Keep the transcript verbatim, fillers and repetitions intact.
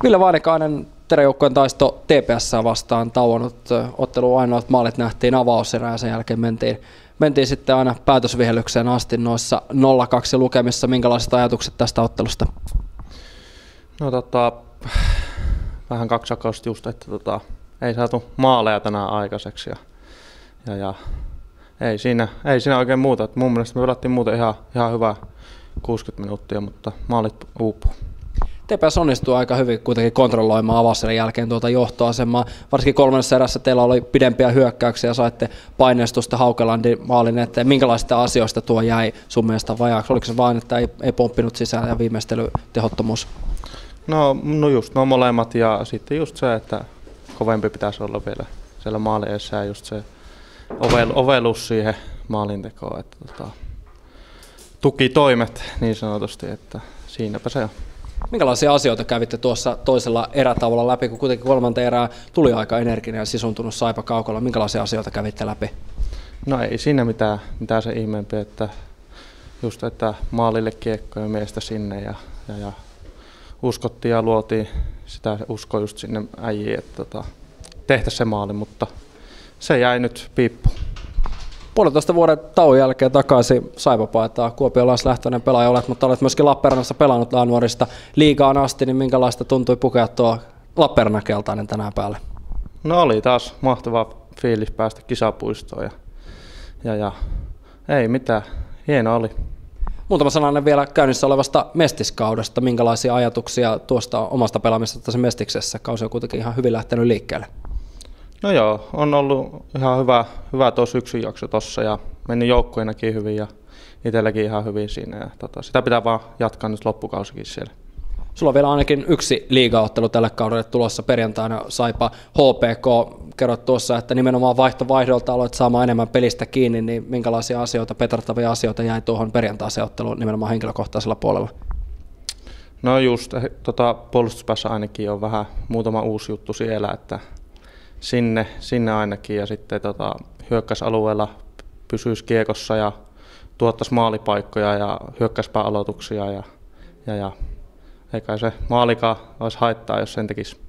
Ville Vainikainen, Tero-joukkueen taisto T P S vastaan tauonnut ottelu, ainoat maalit nähtiin avauserään ja sen jälkeen mentiin, mentiin sitten aina päätösvihellykseen asti noissa nolla kaksi lukemissa. Minkälaiset ajatukset tästä ottelusta? No tota, vähän kaksakausta just, että tota, ei saatu maaleja tänään aikaiseksi ja, ja, ja ei, siinä, ei siinä oikein muuta. Et mun mielestä me pelattiin muuten ihan, ihan hyvää kuusikymmentä minuuttia, mutta maalit uupuu. T P S onnistui aika hyvin kuitenkin kontrolloimaan avauserän jälkeen tuota johtoasemaa. Varsinkin kolmannessa erässä teillä oli pidempiä hyökkäyksiä ja saitte paineistusta Haukelandin maalin eteen. Minkälaisista asioista tuo jäi sun mielestä vajaaksi? Oliko se vain, että ei, ei pomppinut sisään ja viimeistelytehottomuus? No, no just no molemmat ja sitten just se, että kovempi pitäisi olla vielä siellä maalin edessä ja just se ovel, ovellus siihen maalintekoon. Että tota, tukitoimet niin sanotusti, että siinäpä se on. Minkälaisia asioita kävitte tuossa toisella erätauolla läpi, kun kuitenkin kolmanteen erään tuli aika energinen ja sisuntunut Saipa Kaukolla? Minkälaisia asioita kävitte läpi? No ei siinä mitään, mitään se ihmeempi, että just että maalille kiekko ja miestä sinne ja, ja, ja uskottiin ja luotiin sitä uskoa just sinne äijiin, että tota, tehtäisiin se maali, mutta se jäi nyt piippuun. Puolentoista vuoden tauon jälkeen takaisin Saipa-paitaa. Kuopiolaislähtöinen pelaaja olet, mutta olet myöskin Lappeenrannassa pelannut nuorista liigaan asti, niin minkälaista tuntui pukea tuo Lappeenrannan keltainen tänään päälle? No oli taas mahtava fiilis päästä kisapuistoon ja, ja, ja ei mitään, hieno oli. Muutama sananen vielä käynnissä olevasta Mestiskaudesta. Minkälaisia ajatuksia tuosta omasta pelaamisesta Mestiksessä? Kausi on kuitenkin ihan hyvin lähtenyt liikkeelle. No joo, on ollut ihan hyvä, hyvä tuo syksyn jakso tossa ja meni joukkueenakin hyvin ja itselläkin ihan hyvin siinä. Ja tota, sitä pitää vaan jatkaa nyt loppukausikin siellä. Sulla on vielä ainakin yksi liigaottelu tälle kaudelle tulossa perjantaina Saipa H P K. Kerrot tuossa, että nimenomaan vaihtovaihdolta aloit saamaan enemmän pelistä kiinni, niin minkälaisia asioita, petrattavia asioita jäi tuohon perjantaiseen otteluun nimenomaan henkilökohtaisella puolella? No just, tota, puolustuspäässä ainakin on vähän muutama uusi juttu siellä, että sinne, sinne ainakin ja sitten tota, hyökkäysalueella pysyisi kiekossa ja tuottaisi maalipaikkoja ja hyökkäyspääaloituksia ja, ja, ja eikä se maalikaan olisi haittaa, jos sen tekisi.